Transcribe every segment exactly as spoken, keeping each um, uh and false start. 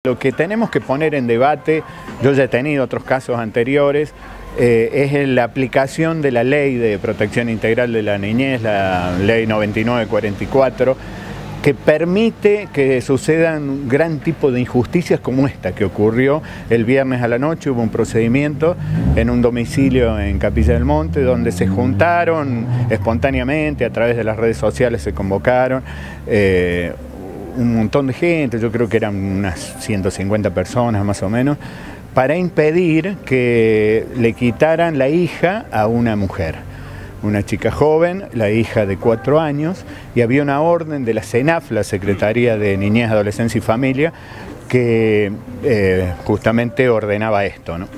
Lo que tenemos que poner en debate, yo ya he tenido otros casos anteriores, eh, es la aplicación de la Ley de Protección Integral de la Niñez, la Ley noventa y nueve cuarenta y cuatro, que permite que sucedan un gran tipo de injusticias como esta que ocurrió el viernes a la noche. Hubo un procedimiento en un domicilio en Capilla del Monte donde se juntaron espontáneamente, a través de las redes sociales se convocaron, eh, un montón de gente, yo creo que eran unas ciento cincuenta personas más o menos, para impedir que le quitaran la hija a una mujer, una chica joven, la hija de cuatro años, y había una orden de la CENAF, la Secretaría de Niñez, Adolescencia y Familia, que eh, justamente ordenaba esto, ¿no?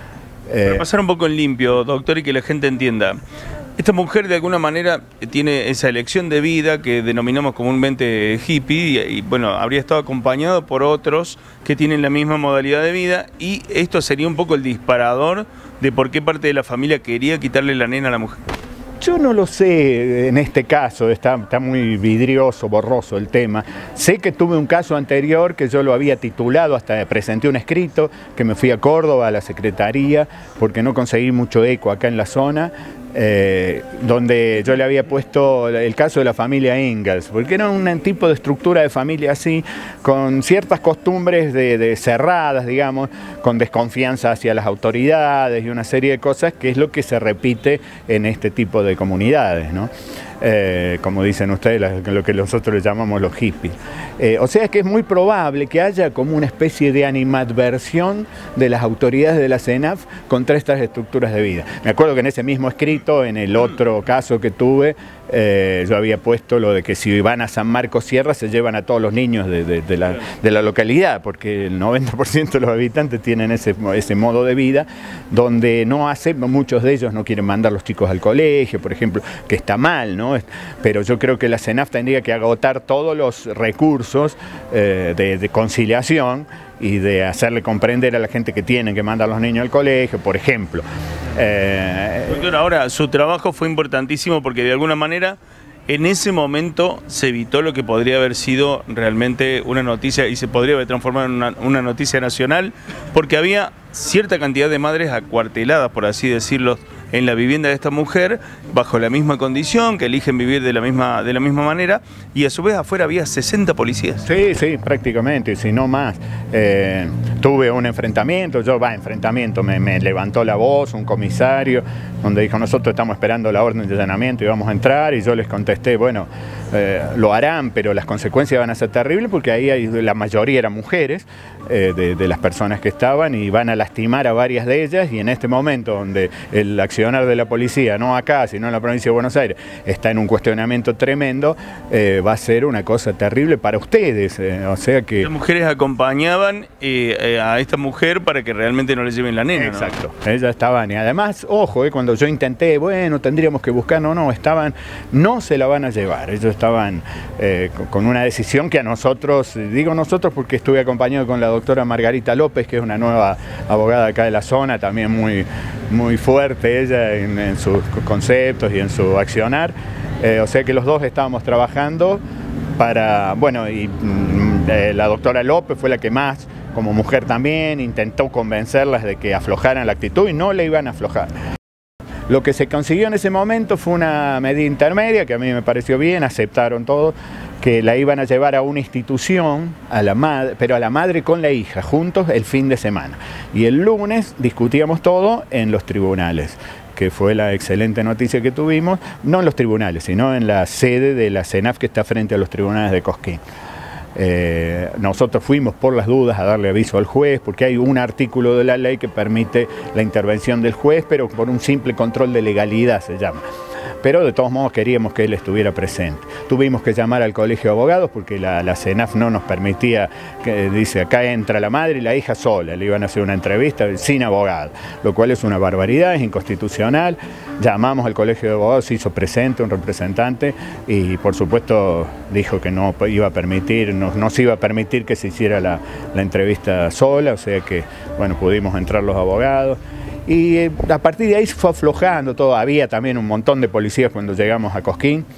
Eh, Para pasar un poco en limpio, doctor, y que la gente entienda. Esta mujer de alguna manera tiene esa elección de vida que denominamos comúnmente hippie y, y bueno, habría estado acompañado por otros que tienen la misma modalidad de vida, y esto sería un poco el disparador de por qué parte de la familia quería quitarle la nena a la mujer. Yo no lo sé en este caso, está, está muy vidrioso, borroso el tema. Sé que tuve un caso anterior que yo lo había titulado, hasta presenté un escrito, que me fui a Córdoba, a la Secretaría, porque no conseguí mucho eco acá en la zona, eh, donde yo le había puesto el caso de la familia Ingalls, porque era un tipo de estructura de familia así, con ciertas costumbres de, de cerradas, digamos, con desconfianza hacia las autoridades y una serie de cosas que es lo que se repite en este tipo de comunidades, ¿no? Eh, como dicen ustedes, lo que nosotros le llamamos los hippies. Eh, o sea que es muy probable que haya como una especie de animadversión de las autoridades de la CENAF contra estas estructuras de vida. Me acuerdo que en ese mismo escrito, en el otro caso que tuve, eh, yo había puesto lo de que si van a San Marcos Sierra se llevan a todos los niños de, de, de, la, de la localidad, porque el noventa por ciento de los habitantes tienen ese, ese modo de vida, donde no hace, muchos de ellos no quieren mandar a los chicos al colegio, por ejemplo, que está mal, ¿no? Pero yo creo que la CENAF tendría que agotar todos los recursos eh, de, de conciliación y de hacerle comprender a la gente que tienen que mandar a los niños al colegio, por ejemplo. Eh, Doctor, ahora, su trabajo fue importantísimo porque de alguna manera en ese momento se evitó lo que podría haber sido realmente una noticia y se podría haber transformado en una, una noticia nacional, porque había cierta cantidad de madres acuarteladas, por así decirlo, en la vivienda de esta mujer, bajo la misma condición, que eligen vivir de la misma, de la misma manera, y a su vez afuera había sesenta policías. Sí, sí, prácticamente, si no más. Eh, tuve un enfrentamiento, yo, va, enfrentamiento, me, me levantó la voz un comisario, donde dijo, nosotros estamos esperando la orden de allanamiento y vamos a entrar, y yo les contesté, bueno, eh, lo harán, pero las consecuencias van a ser terribles, porque ahí hay, la mayoría eran mujeres, eh, de, de las personas que estaban, y van a lastimar a varias de ellas, y en este momento donde el accionar de la policía, no acá, sino en la provincia de Buenos Aires, está en un cuestionamiento tremendo, eh, va a ser una cosa terrible para ustedes, eh, o sea que... Las mujeres acompañaban eh, eh, a esta mujer para que realmente no le lleven la nena, exacto, ¿no? Ellas estaban, y además, ojo, eh, cuando yo intenté, bueno, tendríamos que buscar, no, no, estaban, no se la van a llevar, ellos estaban eh, con una decisión que a nosotros, digo nosotros porque estuve acompañado con la doctora Margarita López, que es una nueva abogada acá de la zona, también muy, muy fuerte ella en, en sus conceptos y en su accionar, eh, o sea que los dos estábamos trabajando para, bueno, y eh, la doctora López fue la que más, como mujer también, intentó convencerlas de que aflojaran la actitud y no le iban a aflojar. Lo que se consiguió en ese momento fue una medida intermedia que a mí me pareció bien, aceptaron todo, que la iban a llevar a una institución, a la madre, pero a la madre con la hija, juntos el fin de semana. Y el lunes discutíamos todo en los tribunales, que fue la excelente noticia que tuvimos, no en los tribunales, sino en la sede de la CENAF que está frente a los tribunales de Cosquín. Eh, nosotros fuimos por las dudas a darle aviso al juez, porque hay un artículo de la ley que permite la intervención del juez, pero por un simple control de legalidad se llama. Pero de todos modos queríamos que él estuviera presente. Tuvimos que llamar al colegio de abogados porque la, la CENAF no nos permitía, que dice acá entra la madre y la hija sola, le iban a hacer una entrevista sin abogado, lo cual es una barbaridad, es inconstitucional. Llamamos al colegio de abogados, se hizo presente un representante y por supuesto dijo que no iba a permitir, no, no se iba a permitir que se hiciera la, la entrevista sola, o sea que bueno, pudimos entrar los abogados. Y a partir de ahí se fue aflojando todo, había también un montón de policías cuando llegamos a Cosquín,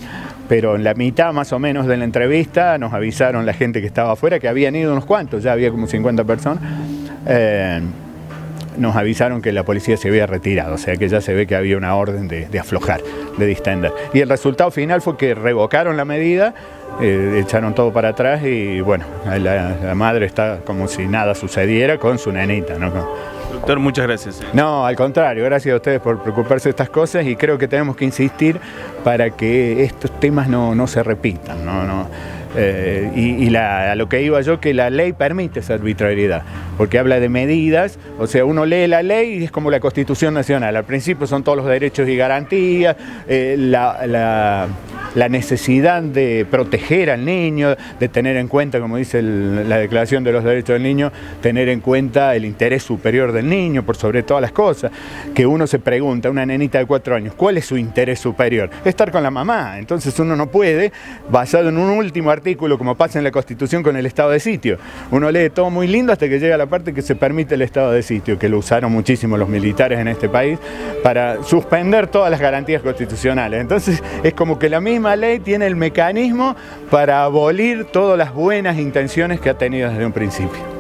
pero en la mitad más o menos de la entrevista nos avisaron la gente que estaba afuera, que habían ido unos cuantos, ya había como cincuenta personas, eh, nos avisaron que la policía se había retirado, o sea que ya se ve que había una orden de, de aflojar, de distender. Y el resultado final fue que revocaron la medida, eh, echaron todo para atrás y bueno, la, la madre está como si nada sucediera con su nenita, ¿no? Doctor, muchas gracias. No, al contrario, gracias a ustedes por preocuparse de estas cosas y creo que tenemos que insistir para que estos temas no, no se repitan, ¿no? No, eh, y y la, a lo que iba yo, que la ley permite esa arbitrariedad, porque habla de medidas, o sea, uno lee la ley y es como la Constitución Nacional, al principio son todos los derechos y garantías, eh, la... la la necesidad de proteger al niño, de tener en cuenta, como dice el, la Declaración de los Derechos del Niño, tener en cuenta el interés superior del niño por sobre todas las cosas, que uno se pregunta, una nenita de cuatro años, ¿cuál es su interés superior? Estar con la mamá, entonces uno no puede, basado en un último artículo, como pasa en la Constitución con el estado de sitio, uno lee todo muy lindo hasta que llega la parte que se permite el estado de sitio, que lo usaron muchísimo los militares en este país, para suspender todas las garantías constitucionales, entonces es como que la misma La ley tiene el mecanismo para abolir todas las buenas intenciones que ha tenido desde un principio.